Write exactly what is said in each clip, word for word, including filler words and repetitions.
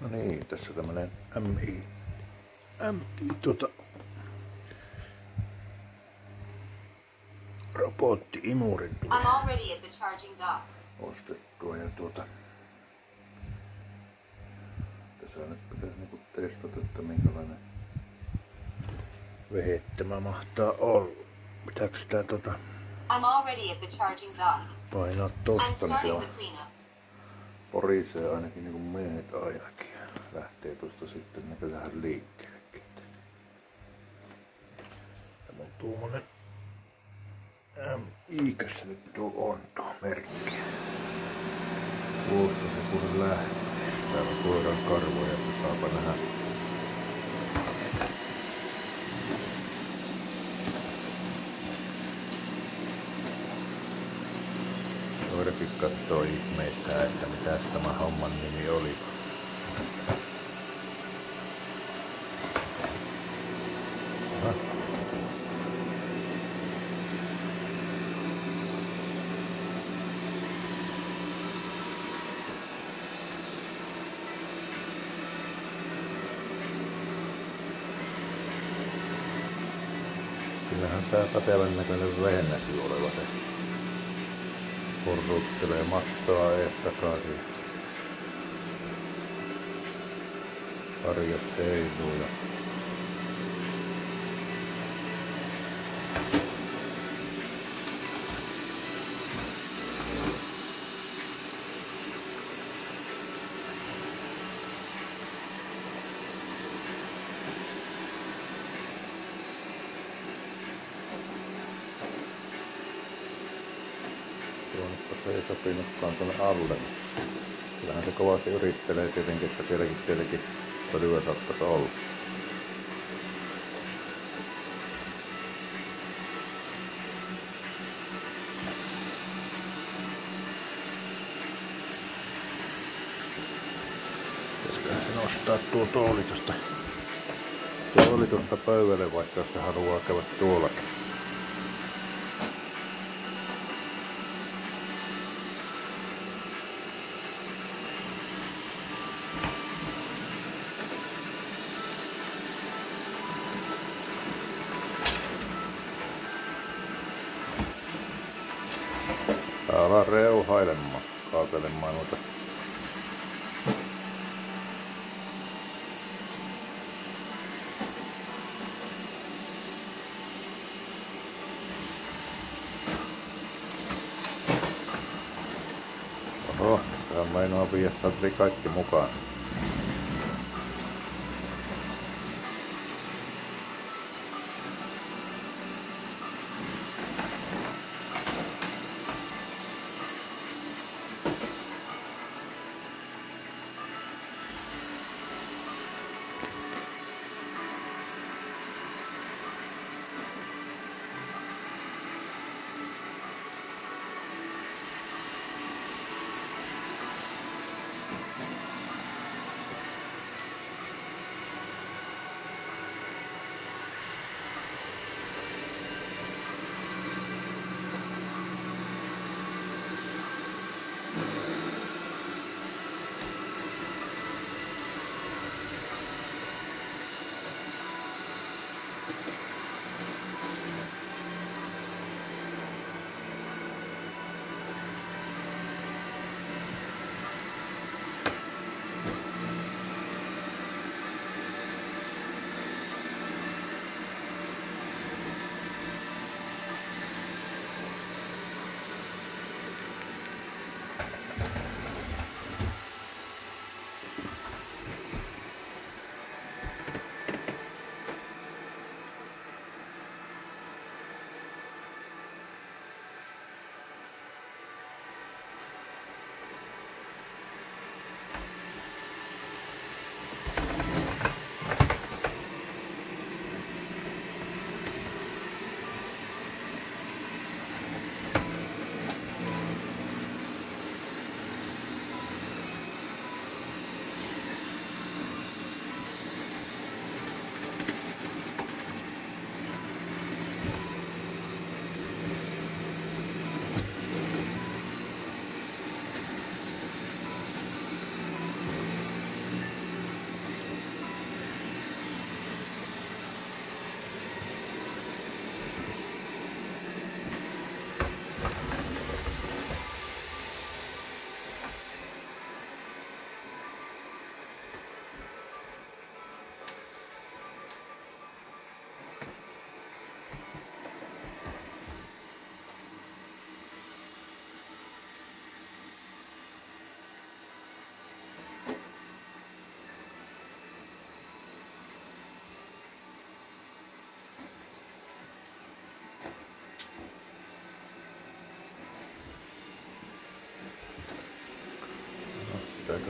No niin, tässä on tämmönen M I, M I tuota, robotti-imurin tuli ostettua ja tuota, tässä nyt pitäisi niinku testata, että minkälainen vehe tämä mahtaa olla. Pitääkö sitä tuota painaa tosta, niin se on porisee ainakin niinku miehet ainakin. Lähtee tuosta sitten näköjään liikkeellekin. Tämä on tuommoinen M I-käs se nyt tuo on tuo merkki. Tuosta se kun lähtee. Täällä tuodaan karvoja, että saapa nähdä. Voidakin kattoo ihmeissään, että mitäs tämä homman nimi oli. Aha. Kyllähän tää pätevän näköinen vehe näkyy oleva se. Porruttelee mattoa ees takaisin. Harjat heiluu ja tuonnepa se ei sopinutkaan tuonne alle. Kyllähän se kovasti yrittelee tietenkin, että sielläkin tietenkin pölyä saattaisi olla. Pitäisiköhän se nostaa tuo tuoli tosta, tuoli tosta pöydälle, vaikka jos se haluaa käydä tuollakin. Täällä on reuhailemaan, kaatelemaan noita. Oho, tää meinaa viedä satri kaikki mukaan.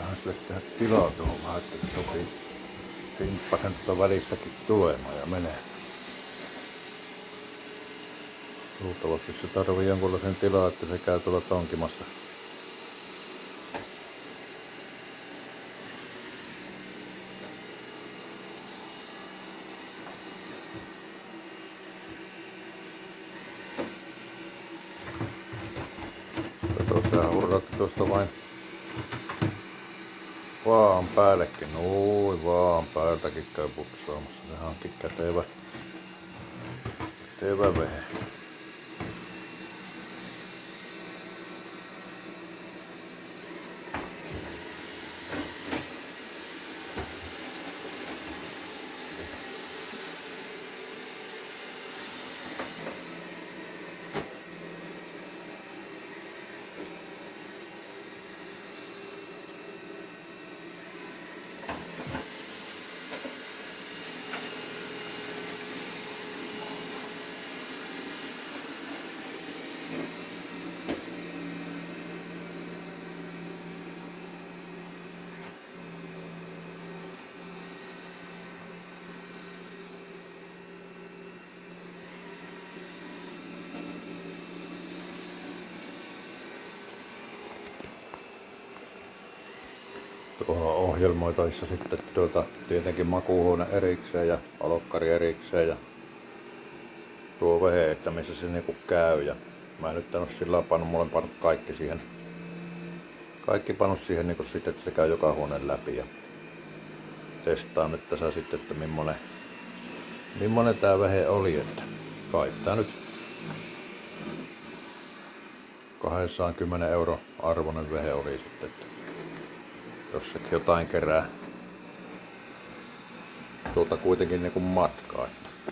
Pitäähän sille tehdä tilaa tuohon vähän, että se sopii himppasen tuota välistäkin tulemaan ja menee. Luultavasti se tarvii jonkunlaisen tilaa, että se käy tuolla tonkimassa. Tuossa hurratte tuosta vain vaan päällekin, noin vaan päältäkin käy putsaamassa. Sehän onkin kätevä, kätevä vehe. Tuohon ohjelmoitaissa sitten tuota, tietenkin makuuhuone erikseen ja alokkari erikseen ja tuo vehe, että missä se niinku käy. Ja mä en nyt en oo sillä pannut, mulla on pannut kaikki siihen, kaikki pannut siihen niinku sitten, että se käy joka huoneen läpi. Ja testaan nyt tässä sitten, että millainen, millainen tää vehe oli, että kai tää nyt kahdeksankymmentä euro arvoinen vehe oli sitten, että jos sekin jotain kerää tuolta kuitenkin niinku matkaa.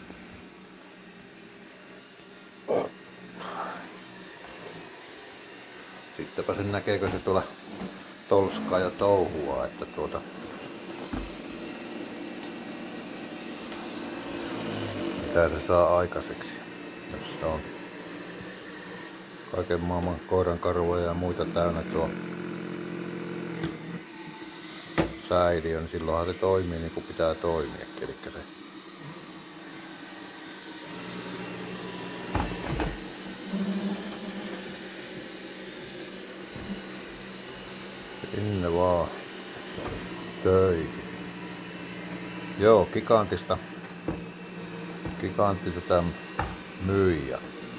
Sittenpä sen näkeekö se tuolla tolskaa ja touhua, että tuota mitä se saa aikaiseksi, jos se on kaiken maailman koirankarvoja ja muita täynnä tuo säiliö, niin silloinhan se toimii niin kuin pitää toimia. Eli se sinne vaan töihin. Joo, Gigantista. Gigantti tätä myyjä.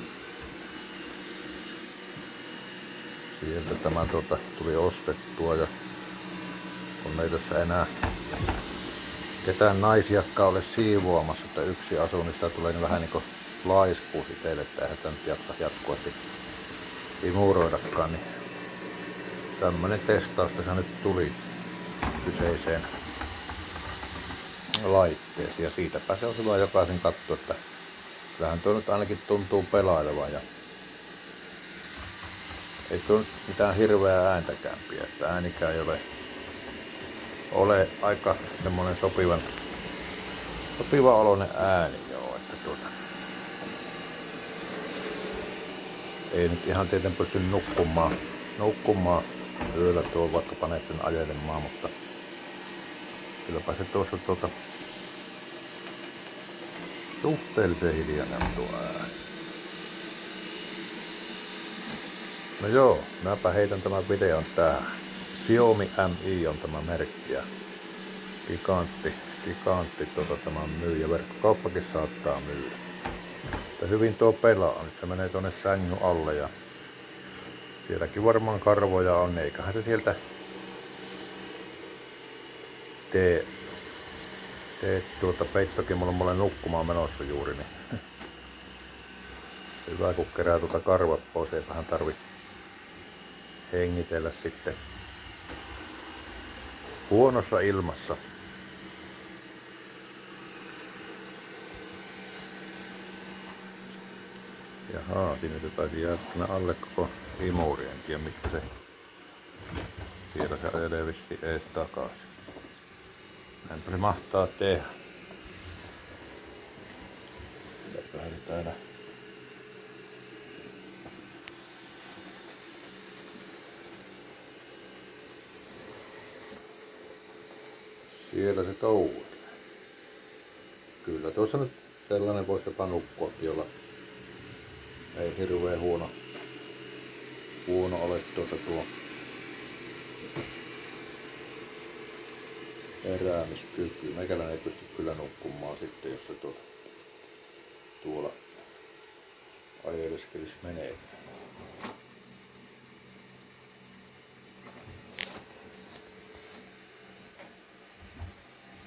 Sieltä tämä tuota tuli ostettua ja kun ei tässä enää ketään naisiakkaan ole siivoamassa, että yksi asuu, niin sitä tulee niin vähän niin kuin laiskuus itselle, että eihän sitä nyt jaksa jatkuvasti imuroidakaan, niin tämmönen testaus tässä nyt tuli kyseiseen laitteeseen ja siitäpä se on hyvä jokaisen katsoa, että kyllähän tuo nyt ainakin tuntuu pelailevan ja ei tuo nyt mitään hirveää ääntäkään pidä, että äänikään ei ole ole aika semmonen sopivan sopiva oloinen ääni, joo, että tuota ei nyt ihan tietenkin pysty nukkumaan nukkumaan yöllä tuo vaikka panet sen ajelemaan, mutta kylläpä se tuossa tuota suhteellisen hiljainen tuo ääni. No joo, mäpä heitän tämän videon tähän. Xiaomi M I on tämä merkki ja Gigantti, Gigantti tuota tämä myyjä, verkkokauppakin saattaa myydä. Mutta hyvin tuo pelaa, nyt se menee tuonne sängyn alle ja sielläkin varmaan karvoja on, eiköhän se sieltä tee, tee tuota peittokin, mulla on mulle nukkumaan menossa juuri, niin hyvä kun kerää tuota karvat pois, eipähän tarvi hengitellä sitten huonossa ilmassa. Jaha, siinä se taisi jäädä tänne alle koko imuri, en tiedä mistä se siellä se ajelee vissiin ees takaisin. Näinpä se mahtaa tehdä. Mitäköhän se täällä Siellä se touhuilee. Kyllä tuossa nyt sellainen voisi jopa nukkuakin, jolla ei hirveän huono, huono ole tuota tuo heräämiskyky. Meikäläinen ei pysty kyllä nukkumaan sitten, jos se tuota, tuolla ajeleskelisi menee.